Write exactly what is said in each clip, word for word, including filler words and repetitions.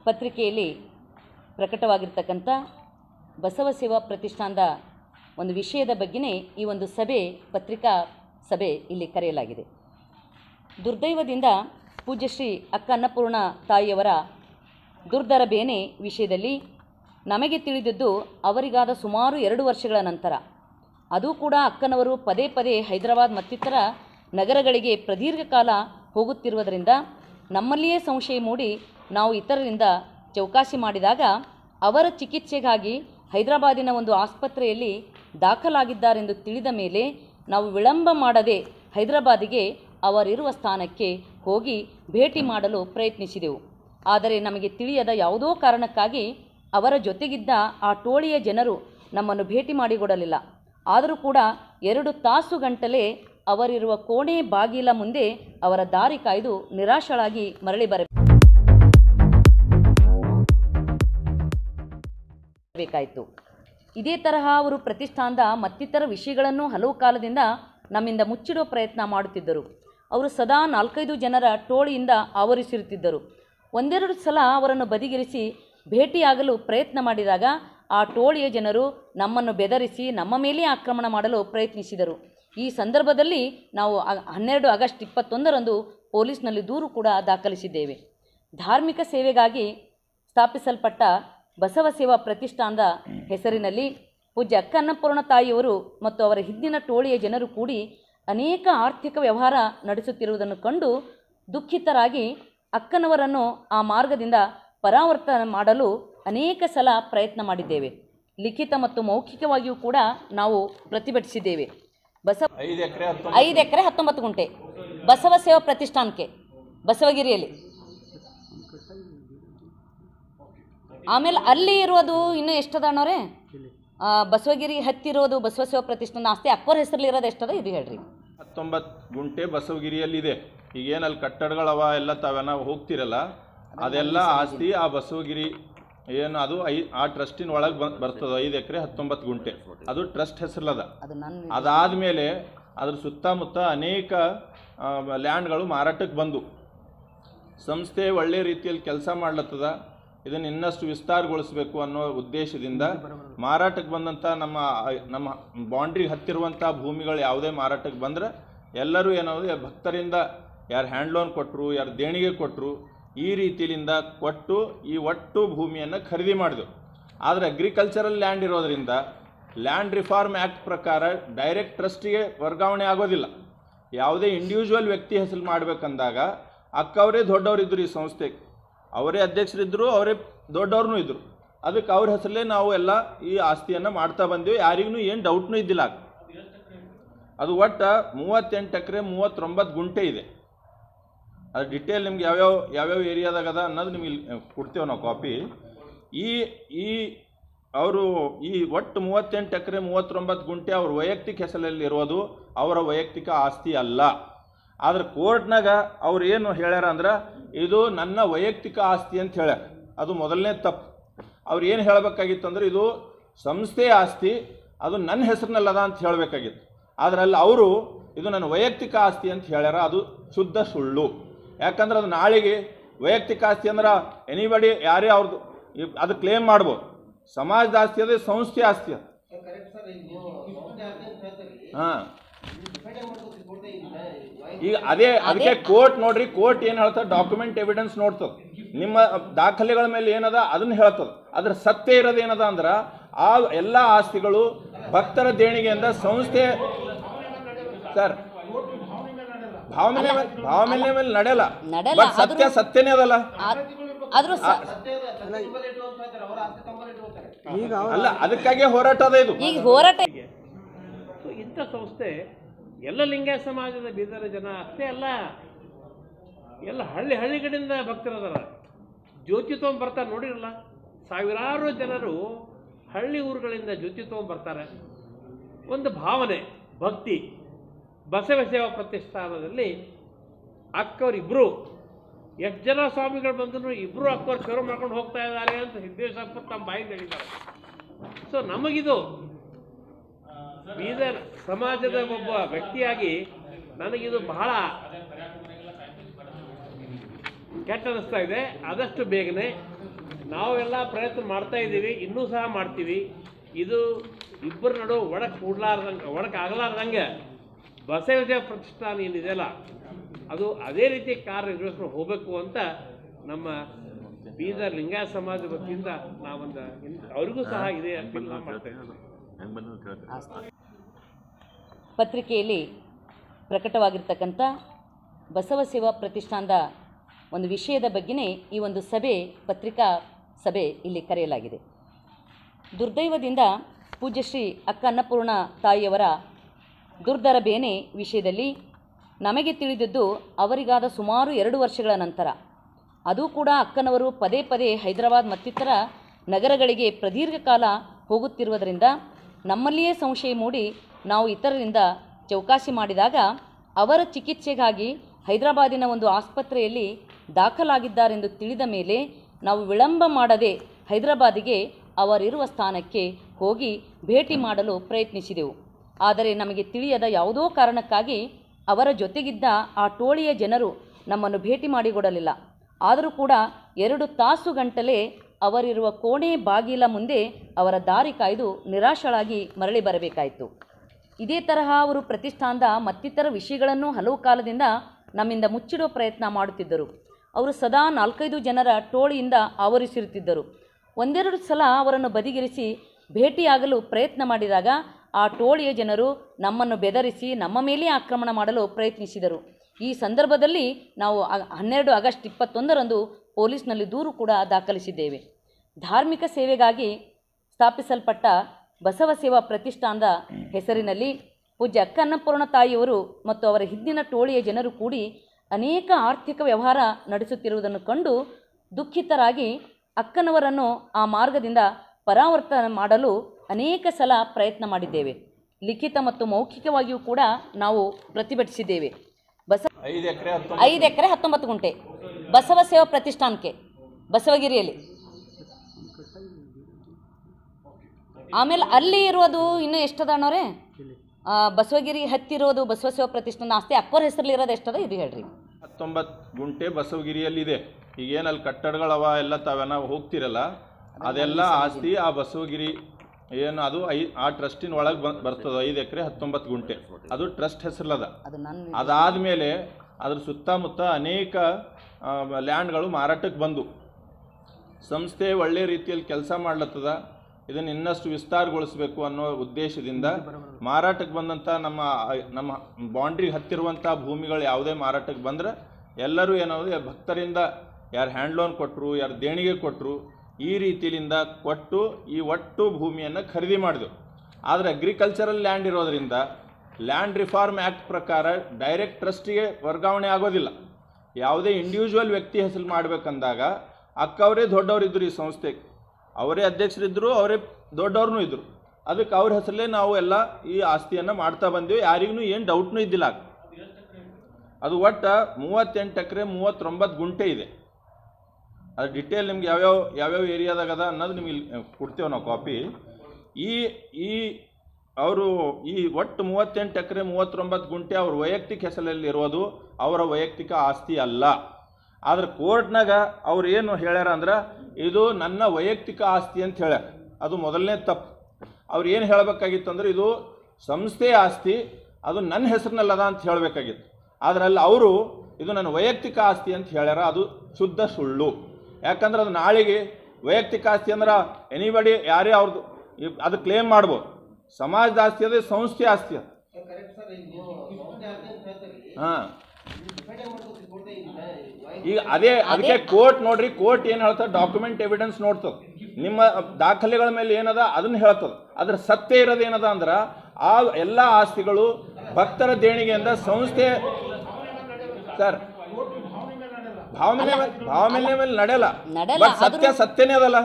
ಪತ್ರಿಕೆಯಲ್ಲಿ ಪ್ರಕಟವಾಗಿರ್ತಕ್ಕಂಥ ಬಸವ ಸೇವಾ ಪ್ರತಿಷ್ಠಾನದ ಒಂದು ವಿಷಯದ ಬಗ್ಗೆನೇ ಈ ಒಂದು ಸಭೆ ಪತ್ರಿಕಾ ಸಭೆ ಇಲ್ಲಿ ಕರೆಯಲಾಗಿದೆ. ದುರ್ದೈವದಿಂದ ಪೂಜ್ಯ ಶ್ರೀ ಅಕ್ಕ ಅನ್ನಪೂರ್ಣ ತಾಯಿಯವರ ದುರ್ದರ ಬೇನೆ ವಿಷಯದಲ್ಲಿ ನಮಗೆ ತಿಳಿದಿದ್ದು ಅವರಿಗಾದ ಸುಮಾರು ಎರಡು ವರ್ಷಗಳ ನಂತರ. ಅದು ಕೂಡ ಅಕ್ಕನವರು ಪದೇ ಪದೇ ಹೈದರಾಬಾದ್ ಮತ್ತಿತರ ನಗರಗಳಿಗೆ ಪ್ರದೀರ್ಘ ಕಾಲ ಹೋಗುತ್ತಿರುವುದರಿಂದ ನಮ್ಮಲ್ಲಿಯೇ ಸಂಶಯ ಮೂಡಿ ನಾವು ಇತರರಿಂದ ಚೌಕಾಸಿ ಮಾಡಿದಾಗ ಅವರ ಚಿಕಿತ್ಸೆಗಾಗಿ ಹೈದರಾಬಾದಿನ ಒಂದು ಆಸ್ಪತ್ರೆಯಲ್ಲಿ ದಾಖಲಾಗಿದ್ದಾರೆಂದು ತಿಳಿದ ಮೇಲೆ ನಾವು ವಿಳಂಬ ಮಾಡದೆ ಹೈದರಾಬಾದಿಗೆ ಅವರಿರುವ ಸ್ಥಾನಕ್ಕೆ ಹೋಗಿ ಭೇಟಿ ಮಾಡಲು ಪ್ರಯತ್ನಿಸಿದೆವು. ಆದರೆ ನಮಗೆ ತಿಳಿಯದ ಯಾವುದೋ ಕಾರಣಕ್ಕಾಗಿ ಅವರ ಜೊತೆಗಿದ್ದ ಆ ಟೋಳಿಯ ಜನರು ನಮ್ಮನ್ನು ಭೇಟಿ ಮಾಡಿಕೊಡಲಿಲ್ಲ. ಆದರೂ ಕೂಡ ಎರಡು ತಾಸು ಗಂಟಲೇ ಅವರಿರುವ ಕೋಣೆ ಬಾಗಿಲ ಮುಂದೆ ಅವರ ದಾರಿ ಕಾಯ್ದು ನಿರಾಶಳಾಗಿ ಮರಳಿ ಬರಬೇಕಾಯಿತು. ಇದೇ ತರಹ ಅವರು ಪ್ರತಿಷ್ಠಾನದ ಮತ್ತಿತರ ವಿಷಯಗಳನ್ನು ಹಲವು ಕಾಲದಿಂದ ನಮ್ಮಿಂದ ಮುಚ್ಚಿಡುವ ಪ್ರಯತ್ನ ಮಾಡುತ್ತಿದ್ದರು. ಅವರು ಸದಾ ನಾಲ್ಕೈದು ಜನರ ಟೋಳಿಯಿಂದ ಆವರಿಸಿರುತ್ತಿದ್ದರು. ಒಂದೆರಡು ಸಲ ಅವರನ್ನು ಬದಿಗಿರಿಸಿ ಭೇಟಿಯಾಗಲು ಪ್ರಯತ್ನ ಮಾಡಿದಾಗ ಆ ಟೋಳಿಯ ಜನರು ನಮ್ಮನ್ನು ಬೆದರಿಸಿ ನಮ್ಮ ಮೇಲೆ ಆಕ್ರಮಣ ಮಾಡಲು ಪ್ರಯತ್ನಿಸಿದರು. ಈ ಸಂದರ್ಭದಲ್ಲಿ ನಾವು ಹನ್ನೆರಡು ಆಗಸ್ಟ್ ಇಪ್ಪತ್ತೊಂದರಂದು ಪೊಲೀಸ್ನಲ್ಲಿ ದೂರು ಕೂಡ ದಾಖಲಿಸಿದ್ದೇವೆ. ಧಾರ್ಮಿಕ ಸೇವೆಗಾಗಿ ಸ್ಥಾಪಿಸಲ್ಪಟ್ಟ ಬಸವ ಸೇವಾ ಪ್ರತಿಷ್ಠಾನದ ಹೆಸರಿನಲ್ಲಿ ಪೂಜ್ಯ ಅಕ್ಕ ಅನ್ನಪೂರ್ಣ ತಾಯಿಯವರು ಮತ್ತು ಅವರ ಹಿಂದಿನ ಟೋಳಿಯ ಜನರು ಕೂಡಿ ಅನೇಕ ಆರ್ಥಿಕ ವ್ಯವಹಾರ ನಡೆಸುತ್ತಿರುವುದನ್ನು ಕಂಡು ದುಃಖಿತರಾಗಿ ಅಕ್ಕನವರನ್ನು ಆ ಮಾರ್ಗದಿಂದ ಪರಾವರ್ತನೆ ಮಾಡಲು ಅನೇಕ ಸಲ ಪ್ರಯತ್ನ ಮಾಡಿದ್ದೇವೆ. ಲಿಖಿತ ಮತ್ತು ಮೌಖಿಕವಾಗಿಯೂ ಕೂಡ ನಾವು ಪ್ರತಿಭಟಿಸಿದ್ದೇವೆ. ಬಸವ ಐದು ಎಕರೆ ಹತ್ತೊಂಬತ್ತು ಗುಂಟೆ ಬಸವ ಸೇವಾ ಪ್ರತಿಷ್ಠಾನಕ್ಕೆ ಬಸವಗಿರಿಯಲ್ಲಿ. ಆಮೇಲೆ ಅಲ್ಲಿ ಇರೋದು ಇನ್ನೂ ಎಷ್ಟದ ಅಣ್ಣವ್ರೆ? ಬಸವಗಿರಿ ಹತ್ತಿರೋದು ಬಸವ ಸೇವಾ ಪ್ರತಿಷ್ಠಾನ ಆಸ್ತಿ ಅಕ್ಬರ್ ಹೆಸರಲ್ಲಿ ಇರೋದು ಎಷ್ಟದ ಇದು ಹೇಳ್ರಿ. ಹತ್ತೊಂಬತ್ತು ಗುಂಟೆ ಬಸವಗಿರಿಯಲ್ಲಿದೆ. ಈಗೇನಲ್ಲಿ ಕಟ್ಟಡಗಳವ ಎಲ್ಲ ತಾವೇನ ಹೋಗ್ತಿರಲ್ಲ ಅದೆಲ್ಲ ಆಸ್ತಿ ಆ ಬಸವಗಿರಿ ಏನು ಅದು ಐ ಆ ಟ್ರಸ್ಟಿನ ಒಳಗೆ ಬ ಬರ್ತದೆ. ಐದು ಎಕರೆ ಹತ್ತೊಂಬತ್ತು ಗುಂಟೆ ಅದು ಟ್ರಸ್ಟ್ ಹೆಸರಲ್ಲದ. ಅದಾದಮೇಲೆ ಅದ್ರ ಸುತ್ತಮುತ್ತ ಅನೇಕ ಲ್ಯಾಂಡ್ಗಳು ಮಾರಾಟಕ್ಕೆ ಬಂದು ಸಂಸ್ಥೆ ಒಳ್ಳೆ ರೀತಿಯಲ್ಲಿ ಕೆಲಸ ಮಾಡ್ಲತ್ತದ. ಇದನ್ನು ಇನ್ನಷ್ಟು ವಿಸ್ತಾರಗೊಳಿಸಬೇಕು ಅನ್ನೋ ಉದ್ದೇಶದಿಂದ ಮಾರಾಟಕ್ಕೆ ಬಂದಂಥ ನಮ್ಮ ನಮ್ಮ ಬೌಂಡ್ರಿಗೆ ಹತ್ತಿರುವಂಥ ಭೂಮಿಗಳು ಯಾವುದೇ ಮಾರಾಟಕ್ಕೆ ಬಂದರೆ ಎಲ್ಲರೂ ಏನಾದ್ರು ಭಕ್ತರಿಂದ ಯಾರು ಹ್ಯಾಂಡ್ ಲೋನ್ ಕೊಟ್ಟರು, ಯಾರು ದೇಣಿಗೆ ಕೊಟ್ಟರು, ಈ ರೀತಿಯಿಂದ ಕೊಟ್ಟು ಈ ಒಟ್ಟು ಭೂಮಿಯನ್ನು ಖರೀದಿ ಮಾಡಿದೆವು. ಆದರೆ ಅಗ್ರಿಕಲ್ಚರಲ್ ಲ್ಯಾಂಡ್ ಇರೋದರಿಂದ ಲ್ಯಾಂಡ್ ರಿಫಾರ್ಮ್ ಆ್ಯಕ್ಟ್ ಪ್ರಕಾರ ಡೈರೆಕ್ಟ್ ಟ್ರಸ್ಟಿಗೆ ವರ್ಗಾವಣೆ ಆಗೋದಿಲ್ಲ. ಯಾವುದೇ ಇಂಡಿವಿಜುವಲ್ ವ್ಯಕ್ತಿ ಹೆಸರು ಮಾಡಬೇಕಂದಾಗ ಅಕ್ಕವರೇ ದೊಡ್ಡವರಿದ್ದರು, ಈ ಸಂಸ್ಥೆಗೆ ಅವರೇ ಅಧ್ಯಕ್ಷರಿದ್ದರು, ಅವರೇ ದೊಡ್ಡವ್ರೂ ಇದ್ದರು. ಅದಕ್ಕೆ ಅವ್ರ ಹೆಸರಲ್ಲೇ ನಾವು ಎಲ್ಲ ಈ ಆಸ್ತಿಯನ್ನು ಮಾಡ್ತಾ ಬಂದೀವಿ. ಯಾರಿಗೂ ಏನು ಡೌಟ್ನೂ ಇದ್ದಿಲ್ಲ. ಅದು ಒಟ್ಟು ಮೂವತ್ತೆಂಟು ಎಕರೆ ಮೂವತ್ತೊಂಬತ್ತು ಗುಂಟೆ ಇದೆ. ಅದು ಡಿಟೇಲ್ ನಿಮ್ಗೆ ಯಾವ್ಯಾವ ಯಾವ್ಯಾವ ಏರಿಯಾದಾಗ ಅದ ಅನ್ನೋದು ನಿಮಗೆ ಕೊಡ್ತೇವೆ ನಾವು ಕಾಪಿ. ಈ ಈ ಅವರು ಈ ಒಟ್ಟು ಮೂವತ್ತೆಂಟು ಎಕರೆ ಮೂವತ್ತೊಂಬತ್ತು ಗುಂಟೆ ಅವ್ರ ವೈಯಕ್ತಿಕ ಹೆಸರಲ್ಲಿ ಇರೋದು ಅವರ ವೈಯಕ್ತಿಕ ಆಸ್ತಿ ಅಲ್ಲ. ಆದ್ರೆ ಕೋರ್ಟ್ನಾಗ ಅವ್ರು ಏನು ಹೇಳ್ಯಾರ ಅಂದ್ರೆ ಇದು ನನ್ನ ವೈಯಕ್ತಿಕ ಆಸ್ತಿ ಅಂತ ಹೇಳ್ಯಾರ. ಅದು ಮೊದಲನೇ ತಪ್ಪು. ಅವ್ರು ಏನು ಹೇಳಬೇಕಾಗಿತ್ತು ಅಂದ್ರೆ ಇದು ಸಂಸ್ಥೆಯ ಆಸ್ತಿ, ಅದು ನನ್ನ ಹೆಸರಿನಲ್ಲದ ಅಂತ ಹೇಳಬೇಕಾಗಿತ್ತು. ಆದರೆ ಅಲ್ಲಿ ಅವರು ಇದು ನನ್ನ ವೈಯಕ್ತಿಕ ಆಸ್ತಿ ಅಂತ ಹೇಳ್ಯಾರ. ಅದು ಶುದ್ಧ ಸುಳ್ಳು. ಯಾಕಂದ್ರೆ ಅದು ನಾಳೆಗೆ ವೈಯಕ್ತಿಕ ಆಸ್ತಿ ಅಂದ್ರೆ ಎನಿಬಡಿ ಯಾರೇ ಅವ್ರದ್ದು ಅದು ಕ್ಲೇಮ್ ಮಾಡ್ಬೋದು. ಸಮಾಜದ ಆಸ್ತಿ ಅದೇ ಸಂಸ್ಥೆ ಆಸ್ತಿ ಅದು. ಹಾಂ, ಈಗ ಅದೇ ಅದಕ್ಕೆ ಕೋರ್ಟ್ ನೋಡ್ರಿ, ಕೋರ್ಟ್ ಏನು ಹೇಳ್ತದೆ, ಡಾಕ್ಯುಮೆಂಟ್ ಎವಿಡೆನ್ಸ್ ನೋಡ್ತದೆ. ನಿಮ್ಮ ದಾಖಲೆಗಳ ಮೇಲೆ ಏನದ ಅದನ್ನ ಹೇಳ್ತದೆ. ಅದ್ರ ಸತ್ಯ ಇರೋದು ಏನದ ಅಂದ್ರೆ ಆ ಎಲ್ಲ ಆಸ್ತಿಗಳು ಭಕ್ತರ ದೇಣಿಗೆಯಿಂದ ಸಂಸ್ಥೆ ಸರ್ ಭಾವನೆ ಭಾವನೆ ಮೇಲೆ ನಡೆಯಲ್ಲ. ಸತ್ಯ ಸತ್ಯನೇ ಅದಲ್ಲ. ಅಲ್ಲ, ಅದಕ್ಕಾಗಿ ಹೋರಾಟ ಅದ ಇದು. ಈಗ ಹೋರಾಟ ಇಂಥ ಸಂಸ್ಥೆ ಎಲ್ಲ ಲಿಂಗಾಯತ ಸಮಾಜದ ಬೀದರ ಜನ ಅಷ್ಟೇ ಅಲ್ಲ, ಎಲ್ಲ ಹಳ್ಳಿ ಹಳ್ಳಿಗಳಿಂದ ಭಕ್ತರದಾರ. ಜ್ಯೋತಿ ತೊಗೊಂಬರ್ತಾರೆ ನೋಡಿರಲ್ಲ, ಸಾವಿರಾರು ಜನರು ಹಳ್ಳಿ ಊರುಗಳಿಂದ ಜ್ಯೋತಿ ತೊಗೊಂಬರ್ತಾರೆ. ಒಂದು ಭಾವನೆ, ಭಕ್ತಿ. ಬಸವ ಸೇವಾ ಪ್ರತಿಷ್ಠಾನದಲ್ಲಿ ಅಕ್ಕವರಿಬ್ಬರು ಎಷ್ಟು ಜನ ಸ್ವಾಮಿಗಳು ಬಂದರೂ ಇಬ್ಬರು ಅಕ್ಕವ್ರು ಸೇವೆ ಮಾಡ್ಕೊಂಡು ಹೋಗ್ತಾ ಇದ್ದಾರೆ ಅಂತ ಸಿದ್ದೇಶ್ವರ ತಮ್ಮ ಬಾಯಿಗೆ ಹೇಳಿದ್ದಾರೆ. ಸೊ ನಮಗಿದು ಬೀದರ್ ಸಮಾಜದ ಒಬ್ಬ ವ್ಯಕ್ತಿಯಾಗಿ ನನಗಿದು ಬಹಳ ಕೆಟ್ಟ ಅನ್ನಿಸ್ತಾ ಇದೆ. ಆದಷ್ಟು ಬೇಗನೆ ನಾವೆಲ್ಲ ಪ್ರಯತ್ನ ಮಾಡ್ತಾ ಇದ್ದೀವಿ, ಇನ್ನೂ ಸಹ ಮಾಡ್ತೀವಿ. ಇದು ಇಬ್ಬರ ನಡು ಒಡಕ್ಕೆ ಕೂಡ್ಲಾರ್ದಂಗೆ ಒಡಕ್ಕೆ ಆಗಲಾರ್ದಂಗೆ ಬಸವದೇವ ಪ್ರತಿಷ್ಠಾನ ಏನಿದೆಯಲ್ಲ ಅದು ಅದೇ ರೀತಿ ಕಾರ್ಯನಿರ್ವಹಿಸ್ಕೊಂಡು ಹೋಗಬೇಕು ಅಂತ ನಮ್ಮ ಬೀದರ್ ಲಿಂಗಾಯತ ಸಮಾಜ ವತಿಯಿಂದ ನಾವೊಂದು ಅವ್ರಿಗೂ ಸಹ ಇದೆ ಅಪೀಲ್ ಮಾಡ್ತಾ ಇದ್ದೀವಿ. ಪತ್ರಿಕೆಯಲ್ಲಿ ಪ್ರಕಟವಾಗಿರ್ತಕ್ಕಂಥ ಬಸವ ಸೇವಾ ಪ್ರತಿಷ್ಠಾನದ ಒಂದು ವಿಷಯದ ಬಗ್ಗೆನೇ ಈ ಒಂದು ಸಭೆ ಪತ್ರಿಕಾ ಸಭೆ ಇಲ್ಲಿ ಕರೆಯಲಾಗಿದೆ. ದುರ್ದೈವದಿಂದ ಪೂಜ್ಯ ಶ್ರೀ ಅಕ್ಕ ಅನ್ನಪೂರ್ಣ ತಾಯಿಯವರ ದುರ್ದರ ಬೇನೆ ವಿಷಯದಲ್ಲಿ ನಮಗೆ ತಿಳಿದಿದ್ದು ಅವರಿಗಾದ ಸುಮಾರು ಎರಡು ವರ್ಷಗಳ ನಂತರ. ಅದು ಕೂಡ ಅಕ್ಕನವರು ಪದೇ ಪದೇ ಹೈದರಾಬಾದ್ ಮತ್ತಿತರ ನಗರಗಳಿಗೆ ಪ್ರದೀರ್ಘ ಕಾಲ ಹೋಗುತ್ತಿರುವುದರಿಂದ ನಮ್ಮಲ್ಲಿಯೇ ಸಂಶಯ ಮೂಡಿ ನಾವು ಇತರರಿಂದ ಚೌಕಾಸಿ ಮಾಡಿದಾಗ ಅವರ ಚಿಕಿತ್ಸೆಗಾಗಿ ಹೈದರಾಬಾದಿನ ಒಂದು ಆಸ್ಪತ್ರೆಯಲ್ಲಿ ದಾಖಲಾಗಿದ್ದಾರೆಂದು ತಿಳಿದ ಮೇಲೆ ನಾವು ವಿಳಂಬ ಮಾಡದೆ ಹೈದರಾಬಾದಿಗೆ ಅವರಿರುವ ಸ್ಥಾನಕ್ಕೆ ಹೋಗಿ ಭೇಟಿ ಮಾಡಲು ಪ್ರಯತ್ನಿಸಿದೆವು. ಆದರೆ ನಮಗೆ ತಿಳಿಯದ ಯಾವುದೋ ಕಾರಣಕ್ಕಾಗಿ ಅವರ ಜೊತೆಗಿದ್ದ ಆ ಟೋಳಿಯ ಜನರು ನಮ್ಮನ್ನು ಭೇಟಿ ಮಾಡಿಕೊಡಲಿಲ್ಲ. ಆದರೂ ಕೂಡ ಎರಡು ತಾಸು ಗಂಟಲೇ ಅವರಿರುವ ಕೋಣೆ ಬಾಗಿಲ ಮುಂದೆ ಅವರ ದಾರಿ ಕಾಯ್ದು ನಿರಾಶಳಾಗಿ ಮರಳಿ ಬರಬೇಕಾಯಿತು. ಇದೇ ತರಹ ಅವರು ಪ್ರತಿಷ್ಠಾನದ ಮತ್ತಿತರ ವಿಷಯಗಳನ್ನು ಹಲವು ಕಾಲದಿಂದ ನಮ್ಮಿಂದ ಮುಚ್ಚಿಡುವ ಪ್ರಯತ್ನ ಮಾಡುತ್ತಿದ್ದರು. ಅವರು ಸದಾ ನಾಲ್ಕೈದು ಜನರ ಟೋಳಿಯಿಂದ ಆವರಿಸಿರುತ್ತಿದ್ದರು. ಒಂದೆರಡು ಸಲ ಅವರನ್ನು ಬದಿಗಿರಿಸಿ ಭೇಟಿಯಾಗಲು ಪ್ರಯತ್ನ ಮಾಡಿದಾಗ ಆ ಟೋಳಿಯ ಜನರು ನಮ್ಮನ್ನು ಬೆದರಿಸಿ ನಮ್ಮ ಮೇಲೆ ಆಕ್ರಮಣ ಮಾಡಲು ಪ್ರಯತ್ನಿಸಿದರು. ಈ ಸಂದರ್ಭದಲ್ಲಿ ನಾವು ಹನ್ನೆರಡು ಆಗಸ್ಟ್ ಇಪ್ಪತ್ತೊಂದರಂದು ಪೊಲೀಸ್ನಲ್ಲಿ ದೂರು ಕೂಡ ದಾಖಲಿಸಿದ್ದೇವೆ. ಧಾರ್ಮಿಕ ಸೇವೆಗಾಗಿ ಸ್ಥಾಪಿಸಲ್ಪಟ್ಟ ಬಸವ ಸೇವಾ ಪ್ರತಿಷ್ಠಾನದ ಹೆಸರಿನಲ್ಲಿ ಪೂಜ್ಯ ಅಕ್ಕ ಅನ್ನಪೂರ್ಣ ತಾಯಿಯವರು ಮತ್ತು ಅವರ ಹಿಂದಿನ ಟೋಳಿಯ ಜನರು ಕೂಡಿ ಅನೇಕ ಆರ್ಥಿಕ ವ್ಯವಹಾರ ನಡೆಸುತ್ತಿರುವುದನ್ನು ಕಂಡು ದುಃಖಿತರಾಗಿ ಅಕ್ಕನವರನ್ನು ಆ ಮಾರ್ಗದಿಂದ ಪರಾವರ್ತನೆ ಮಾಡಲು ಅನೇಕ ಸಲ ಪ್ರಯತ್ನ ಮಾಡಿದ್ದೇವೆ. ಲಿಖಿತ ಮತ್ತು ಮೌಖಿಕವಾಗಿಯೂ ಕೂಡ ನಾವು ಪ್ರತಿಭಟಿಸಿದ್ದೇವೆ. ಬಸ ಐದು ಎಕರೆ ಐದು ಎಕರೆ ಹತ್ತೊಂಬತ್ತು ಗುಂಟೆ ಬಸವ ಸೇವಾ ಪ್ರತಿಷ್ಠಾನಕ್ಕೆ ಬಸವಗಿರಿಯಲ್ಲಿ. ಆಮೇಲೆ ಅಲ್ಲಿ ಇರೋದು ಇನ್ನೂ ಎಷ್ಟದ ಅಣ್ಣವ್ರೆ? ಬಸವಗಿರಿ ಹತ್ತಿರೋದು ಬಸವ ಸೇವಾ ಪ್ರತಿಷ್ಠಾನ ಆಸ್ತಿ ಅಕ್ಕೋರ ಹೆಸರಲ್ಲಿ ಇರೋದು ಎಷ್ಟದ ಇದು ಹೇಳ್ರಿ. ಹತ್ತೊಂಬತ್ತು ಗುಂಟೆ ಬಸವಗಿರಿಯಲ್ಲಿದೆ. ಈಗೇನಲ್ಲಿ ಕಟ್ಟಡಗಳವ ಎಲ್ಲ ತಾವೇನ ಹೋಗ್ತಿರಲ್ಲ ಅದೆಲ್ಲ ಆಸ್ತಿ ಆ ಬಸವಗಿರಿ ಏನು ಅದು ಐ ಆ ಟ್ರಸ್ಟಿನ ಒಳಗೆ ಬಂದು ಬರ್ತದೆ. ಐದು ಎಕರೆ ಹತ್ತೊಂಬತ್ತು ಗುಂಟೆ ಅದು ಟ್ರಸ್ಟ್ ಹೆಸರಲ್ಲದ. ಅದಾದಮೇಲೆ ಅದ್ರ ಸುತ್ತಮುತ್ತ ಅನೇಕ ಲ್ಯಾಂಡ್ಗಳು ಮಾರಾಟಕ್ಕೆ ಬಂದು ಸಂಸ್ಥೆ ಒಳ್ಳೆ ರೀತಿಯಲ್ಲಿ ಕೆಲಸ ಮಾಡ್ಲತ್ತದ. ಇದನ್ನು ಇನ್ನಷ್ಟು ವಿಸ್ತಾರಗೊಳಿಸಬೇಕು ಅನ್ನೋ ಉದ್ದೇಶದಿಂದ ಮಾರಾಟಕ್ಕೆ ಬಂದಂಥ ನಮ್ಮ ನಮ್ಮ ಬೌಂಡ್ರಿಗೆ ಹತ್ತಿರುವಂಥ ಭೂಮಿಗಳು ಯಾವುದೇ ಮಾರಾಟಕ್ಕೆ ಬಂದರೆ ಎಲ್ಲರೂ ಏನಾவது ಭಕ್ತರಿಂದ ಯಾರು ಹ್ಯಾಂಡ್ ಲೋನ್ ಕೊಟ್ಟರು, ಯಾರು ದೇಣಿಗೆ ಕೊಟ್ಟರು, ಈ ರೀತಿಯಿಂದ ಕೊಟ್ಟು ಈ ಒಟ್ಟು ಭೂಮಿಯನ್ನು ಖರೀದಿ ಮಾಡಿದೆವು. ಆದರೆ ಅಗ್ರಿಕಲ್ಚರಲ್ ಲ್ಯಾಂಡ್ ಇರೋದರಿಂದ ಲ್ಯಾಂಡ್ ರಿಫಾರ್ಮ್ ಆ್ಯಕ್ಟ್ ಪ್ರಕಾರ ಡೈರೆಕ್ಟ್ ಟ್ರಸ್ಟಿಗೆ ವರ್ಗಾವಣೆ ಆಗೋದಿಲ್ಲ. ಯಾವುದೇ ಇಂಡಿವಿಜುವಲ್ ವ್ಯಕ್ತಿ ಹೆಸರು ಮಾಡಬೇಕಂದಾಗ ಅಕ್ಕವರೇ ದೊಡ್ಡವರಿದ್ದರು, ಈ ಸಂಸ್ಥೆಗೆ ಅವರೇ ಅಧ್ಯಕ್ಷರಿದ್ದರು, ಅವರೇ ದೊಡ್ಡವ್ರೂ ಇದ್ದರು. ಅದಕ್ಕೆ ಅವ್ರ ಹೆಸರಲ್ಲೇ ನಾವು ಎಲ್ಲ ಈ ಆಸ್ತಿಯನ್ನು ಮಾಡ್ತಾ ಬಂದೀವಿ. ಯಾರಿಗೂ ಏನು ಡೌಟ್ನೂ ಇದ್ದಿಲ್ಲ. ಅದು ಒಟ್ಟು ಮೂವತ್ತೆಂಟು ಎಕರೆ ಮೂವತ್ತೊಂಬತ್ತು ಗುಂಟೆ ಇದೆ. ಅದು ಡಿಟೇಲ್ ನಿಮ್ಗೆ ಯಾವ್ಯಾವ ಯಾವ್ಯಾವ ಏರಿಯಾದಾಗ ಅದ ಅನ್ನೋದು ನಿಮ್ಗೆ ಇಲ್ಲಿ ಕೊಡ್ತೇವೆ ನಾವು ಕಾಪಿ. ಈ ಈ ಅವರು ಈ ಒಟ್ಟು ಮೂವತ್ತೆಂಟು ಎಕರೆ ಮೂವತ್ತೊಂಬತ್ತು ಗುಂಟೆ ಅವ್ರ ವೈಯಕ್ತಿಕ ಹೆಸರಲ್ಲಿ ಇರೋದು ಅವರ ವೈಯಕ್ತಿಕ ಆಸ್ತಿ ಅಲ್ಲ. ಆದ್ರೆ ಕೋರ್ಟ್ನಾಗ ಅವ್ರು ಏನು ಹೇಳ್ಯಾರ ಅಂದ್ರೆ ಇದು ನನ್ನ ವೈಯಕ್ತಿಕ ಆಸ್ತಿ ಅಂತ ಹೇಳ್ಯಾರ. ಅದು ಮೊದಲನೇ ತಪ್ಪು. ಅವ್ರು ಏನು ಹೇಳಬೇಕಾಗಿತ್ತು ಅಂದ್ರೆ ಇದು ಸಂಸ್ಥೆ ಆಸ್ತಿ, ಅದು ನನ್ನ ಹೆಸರಿನಲ್ಲದ ಅಂತ ಹೇಳಬೇಕಾಗಿತ್ತು. ಆದರೆ ಅಲ್ಲಿ ಅವರು ಇದು ನನ್ನ ವೈಯಕ್ತಿಕ ಆಸ್ತಿ ಅಂತ ಹೇಳ್ಯಾರ. ಅದು ಶುದ್ಧ ಸುಳ್ಳು. ಯಾಕಂದ್ರೆ ಅದು ನಾಳೆಗೆ ವೈಯಕ್ತಿಕ ಆಸ್ತಿ ಅಂದ್ರೆ ಎನಿಬಡಿ ಯಾರೇ ಅವ್ರದ್ದು ಅದು ಕ್ಲೇಮ್ ಮಾಡ್ಬೋದು. ಸಮಾಜದ ಆಸ್ತಿ ಅದೇ ಸಂಸ್ಥೆ ಆಸ್ತಿ ಅದು. ಹಾಂ, ಈಗ ಅದೇ ಅದಕ್ಕೆ ಕೋರ್ಟ್ ನೋಡ್ರಿ, ಕೋರ್ಟ್ ಏನು ಹೇಳ್ತದೆ, ಡಾಕ್ಯುಮೆಂಟ್ ಎವಿಡೆನ್ಸ್ ನೋಡ್ತದೆ. ನಿಮ್ಮ ದಾಖಲೆಗಳ ಮೇಲೆ ಏನದ ಅದನ್ನ ಹೇಳ್ತದೆ. ಅದ್ರ ಸತ್ಯ ಇರೋದು ಏನದ ಅಂದ್ರೆ ಆ ಎಲ್ಲ ಆಸ್ತಿಗಳು ಭಕ್ತರ ದೇಣಿಗೆಯಿಂದ ಸಂಸ್ಥೆ ಸರ್ ಭಾವನೆ ಭಾವನೆ ಮೇಲೆ ನಡೆಯಲ್ಲ. ಬಟ್ ಸತ್ಯ ಸತ್ಯನೇ ಅದಲ್ಲ.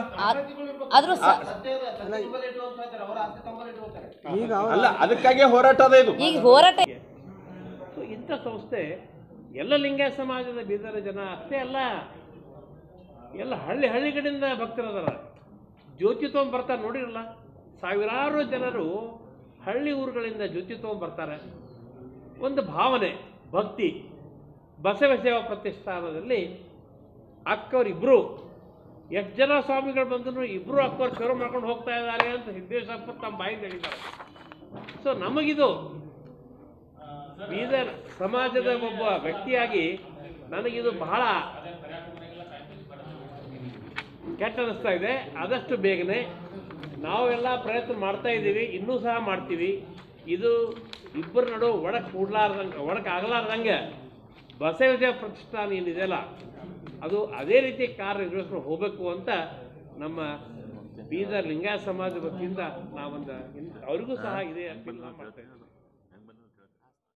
ಅಲ್ಲ, ಅದಕ್ಕಾಗಿ ಹೋರಾಟ ಅದ ಇದು. ಈಗ ಹೋರಾಟ ಇಂಥ ಸಂಸ್ಥೆ ಎಲ್ಲ ಲಿಂಗಾಯತ ಸಮಾಜದ ಬೀದರ ಜನ ಅಷ್ಟೇ ಅಲ್ಲ, ಎಲ್ಲ ಹಳ್ಳಿ ಹಳ್ಳಿಗಳಿಂದ ಭಕ್ತರದಾರ. ಜ್ಯೋತಿ ತೊಗೊಂಡು ಬರ್ತಾರೆ ನೋಡಿರಲ್ಲ, ಸಾವಿರಾರು ಜನರು ಹಳ್ಳಿ ಊರುಗಳಿಂದ ಜ್ಯೋತಿ ತೊಗೊಂಡು ಬರ್ತಾರೆ. ಒಂದು ಭಾವನೆ, ಭಕ್ತಿ. ಬಸವ ಸೇವಾ ಪ್ರತಿಷ್ಠಾನದಲ್ಲಿ ಅಕ್ಕವರಿಬ್ಬರು ಎಷ್ಟು ಜನ ಸ್ವಾಮಿಗಳು ಬಂದ್ರು ಇಬ್ಬರು ಅಕ್ಕೋರ್ ಶುರು ಮಾಡ್ಕೊಂಡು ಹೋಗ್ತಾ ಇದ್ದಾರೆ ಅಂತ ಸಿದ್ದೇಶ್ವರಪ್ಪ ತಮ್ಮ ಬಾಯಿಂದ ಹೇಳಿದ್ದಾರೆ. ಸೊ ನಮಗಿದು ಬೀದರ್ ಸಮಾಜದ ಒಬ್ಬ ವ್ಯಕ್ತಿಯಾಗಿ ನನಗಿದು ಬಹಳ ಕೆಟ್ಟ ಅನಿಸ್ತಾ ಇದೆ. ಆದಷ್ಟು ಬೇಗನೆ ನಾವೆಲ್ಲ ಪ್ರಯತ್ನ ಮಾಡ್ತಾ ಇದ್ದೀವಿ, ಇನ್ನೂ ಸಹ ಮಾಡ್ತೀವಿ. ಇದು ಇಬ್ಬರ ನಡು ಒಡಕ್ ಕೂಡ್ಲಾರ್ದಂಗೆ ಒಡಕ್ ಆಗಲಾರ್ದಂಗೆ ಬಸವಜ ಪ್ರತಿಷ್ಠಾನ ಏನಿದೆಯಲ್ಲ ಅದು ಅದೇ ರೀತಿ ಕಾರ್ಯನಿರ್ವಹಿಸ್ಕೊಂಡು ಹೋಗಬೇಕು ಅಂತ ನಮ್ಮ ಬೀದರ್ ಲಿಂಗಾಯತ ಸಮಾಜದ ವತಿಯಿಂದ ನಾವೊಂದು ಅವ್ರಿಗೂ ಸಹ ಇದೇ ಅಪೀಲ್ ಮಾಡ್ತಾ ಇದ್ದೀವಿ.